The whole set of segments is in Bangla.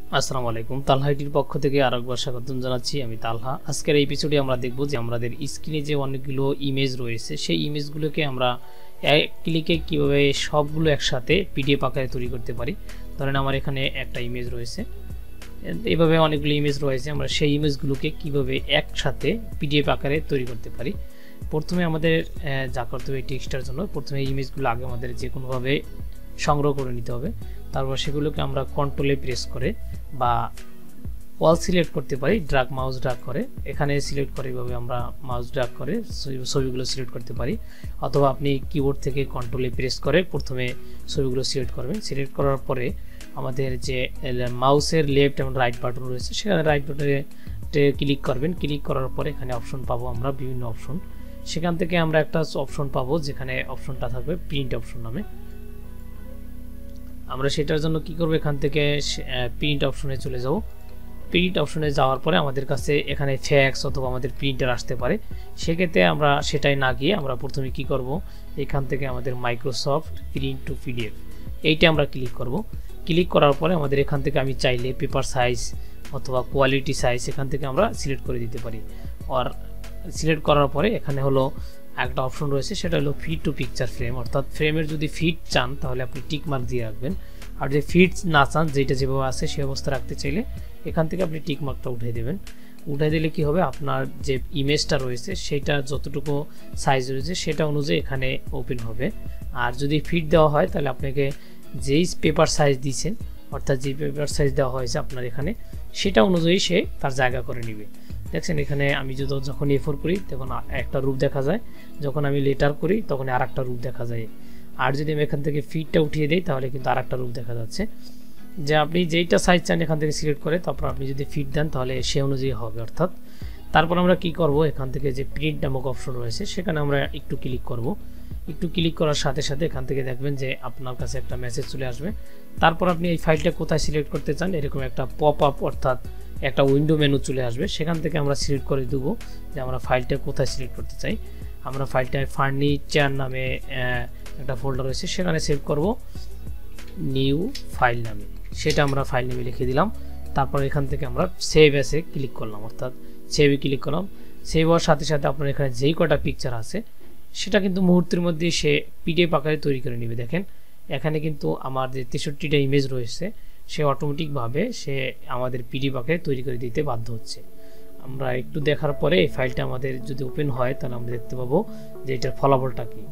আসসালামু আলাইকুম। তালহা আইটির পক্ষ থেকে আরেকবার স্বাগতম জানাচ্ছি। আমি তালহা। আজকের এই এপিসোডে আমরা দেখব যে আমাদের স্ক্রিনে যে অনেকগুলো ইমেজ রয়েছে সেই ইমেজগুলোকে আমরা এক ক্লিকে কিভাবে সবগুলো একসাথে পিডিএফ আকারে তৈরি করতে পারি। ধরেন আমার এখানে একটা ইমেজ রয়েছে, এইভাবে অনেকগুলো ইমেজ রয়েছে, আমরা সেই ইমেজগুলোকে কিভাবে একসাথে পিডিএফ আকারে তৈরি করতে পারি। প্রথমে আমাদের যা করতে হবে এই টেক্সটার জন্য, প্রথমে এই ইমেজগুলো আগে আমাদের যে কোনোভাবে সংগ্রহ করে নিতে হবে। তারপর সেগুলোকে আমরা কন্ট্রোলে প্রেস করে বা ওয়াল সিলেক্ট করতে পারি, মাউস ড্রাগ করে এখানে সিলেক্ট করে এইভাবে আমরা মাউস ড্রাগ করে ছবিগুলো সিলেক্ট করতে পারি। অথবা আপনি কিবোর্ড থেকে কন্ট্রোলে প্রেস করে প্রথমে ছবিগুলো সিলেক্ট করবেন। সিলেক্ট করার পরে আমাদের যে মাউসের লেফট এবং রাইট বাটন রয়েছে সেখানে রাইট বাটনে ক্লিক করবেন। ক্লিক করার পরে এখানে অপশন পাবো আমরা, বিভিন্ন অপশন। সেখান থেকে আমরা একটা অপশন পাবো যেখানে অপশনটা থাকবে প্রিন্ট অপশন নামে। আমরা সেটার জন্য কি করব, এখান থেকে প্রিন্ট অপশনে চলে যাব। প্রিন্ট অপশনে যাওয়ার পরে আমাদের কাছে এখানে ফ্যাক্স অথবা আমাদের প্রিন্টার আসতে পারে। সেক্ষেত্রে আমরা সেটাই না গিয়ে আমরা প্রথমে কি করব, এখান থেকে আমাদের মাইক্রোসফট প্রিন্ট টু পিডিএফ এইটা আমরা ক্লিক করব। ক্লিক করার পরে আমাদের এখান থেকে আমি চাইলে পেপার সাইজ অথবা কোয়ালিটি সাইজ এখান থেকে আমরা সিলেক্ট করে দিতে পারি। আর সিলেক্ট করার পরে এখানে হলো একটা অপশন রয়েছে, সেটা হলো ফিট টু পিকচার ফ্রেম, অর্থাৎ ফ্রেমের যদি ফিট চান তাহলে আপনি টিক মার্ক দিয়ে রাখবেন। আর যদি ফিট না চান, যেটা যেভাবে আছে সেই অবস্থা রাখতে চাইলে এখান থেকে আপনি টিক মার্কটা উঠিয়ে দেবেন। উঠিয়ে দিলে কি হবে, আপনার যে ইমেজটা রয়েছে সেটা যতটুকু সাইজ রয়েছে সেটা অনুযায়ী এখানে ওপেন হবে। আর যদি ফিট দেওয়া হয় তাহলে আপনাকে যেই পেপার সাইজ দিয়েছেন, অর্থাৎ যে পেপার সাইজ দেওয়া হয়েছে আপনার এখানে, সেটা অনুযায়ী সে তার জায়গা করে নেবে। দেখছেন এখানে আমি যখন A4 করি তখন একটা রূপ দেখা যায়, যখন আমি লেটার করি তখন আর একটা রূপ দেখা যায়। আর যদি আমি এখান থেকে ফিটটা উঠিয়ে দিই তাহলে কিন্তু আর একটা রূপ দেখা যাচ্ছে। যে আপনি যেইটা সাইজ চান এখান থেকে সিলেক্ট করে তারপর আপনি যদি ফিট দেন তাহলে সে অনুযায়ী হবে। অর্থাৎ তারপর আমরা কি করব, এখান থেকে যে প্রিন্ট নামক অপশন রয়েছে সেখানে আমরা একটু ক্লিক করব। একটু ক্লিক করার সাথে সাথে এখান থেকে দেখবেন যে আপনার কাছে একটা মেসেজ চলে আসবে। তারপর আপনি এই ফাইলটা কোথায় সিলেক্ট করতে চান এরকম একটা পপ আপ অর্থাৎ একটা উইন্ডো মেনু চলে আসবে। সেখান থেকে আমরা সিলেক্ট করে দেবো যে আমরা ফাইলটা কোথায় সিলেক্ট করতে চাই। আমরা ফাইলটায় ফার্নিচার নামে একটা ফোল্ডার রয়েছে সেখানে সেভ করব নিউ ফাইল নামে, সেটা আমরা ফাইল নেমে লিখে দিলাম। তারপর এখান থেকে আমরা সেভ অ্যাসে ক্লিক করলাম, অর্থাৎ সেভে ক্লিক করলাম। সেভ হওয়ার সাথে সাথে আপনার এখানে যেই কটা পিকচার আছে সেটা কিন্তু মুহূর্তের মধ্যে সে পিডিএফ আকারে তৈরি করে নেবে। দেখেন এখানে কিন্তু আমার যে 63টা ইমেজ রয়েছে সে অটোমেটিকভাবে সে আমাদের পিডিএফ আকারে তৈরি করে দিতে বাধ্য হচ্ছে। আমরা একটু দেখার পরে এই ফাইলটা আমাদের যদি ওপেন হয় তাহলে আমরা দেখতে পাবো যে এটার ফলাফলটা কী।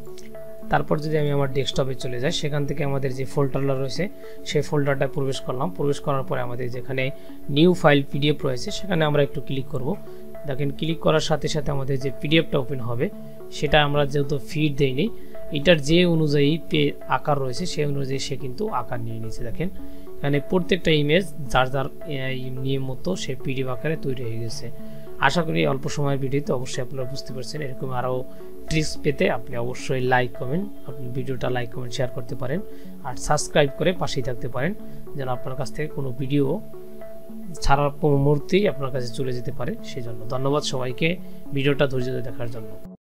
তারপর যদি আমি আমার ডেস্কটপে চলে যাই, সেখান থেকে আমাদের যে ফোল্ডারটা রয়েছে সেই ফোল্ডারটা প্রবেশ করলাম। প্রবেশ করার পরে আমাদের যেখানে নিউ ফাইল পিডিএফ রয়েছে সেখানে আমরা একটু ক্লিক করব। দেখেন ক্লিক করার সাথে সাথে আমাদের যে পিডিএফটা ওপেন হবে সেটা আমরা যেহেতু ফিড দেইনি, এটার যে অনুযায়ী আকার রয়েছে সেই অনুযায়ী সে কিন্তু আকার নিয়ে নিয়েছে। দেখেন এখানে প্রত্যেকটা ইমেজ যার যার নিয়ম মতো সে পিডিএফ আকারে তৈরি হয়ে গেছে। আশা করি অল্প সময়ের ভিডিওতে অবশ্যই আপনারা বুঝতে পারছেন। এরকম আরও ট্রিক্স পেতে আপনি অবশ্যই আপনি ভিডিওটা লাইক কমেন্ট শেয়ার করতে পারেন আর সাবস্ক্রাইব করে পাশেই থাকতে পারেন, যেন আপনার কাছ থেকে কোনো ভিডিও ছাড়ার মুহূর্তেই আপনার কাছে চলে যেতে পারে। সেই জন্য ধন্যবাদ সবাইকে ভিডিওটা ধৈর্য ধরে দেখার জন্য।